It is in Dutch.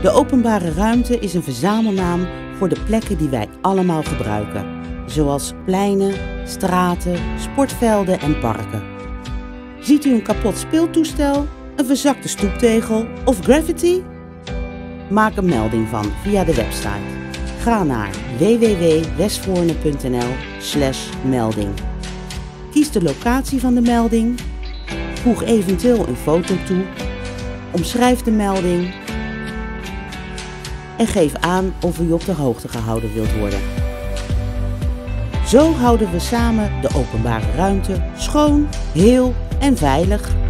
De openbare ruimte is een verzamelnaam voor de plekken die wij allemaal gebruiken, zoals pleinen, straten, sportvelden en parken. Ziet u een kapot speeltoestel, een verzakte stoeptegel of graffiti? Maak een melding van via de website. Ga naar www.westvoorne.nl/melding. Kies de locatie van de melding, voeg eventueel een foto toe, omschrijf de melding en geef aan of u op de hoogte gehouden wilt worden. Zo houden we samen de openbare ruimte schoon, heel en veilig.